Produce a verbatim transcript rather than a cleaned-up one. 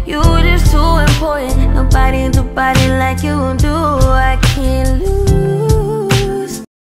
You just too important. Nobody do body like you do. I can't lose.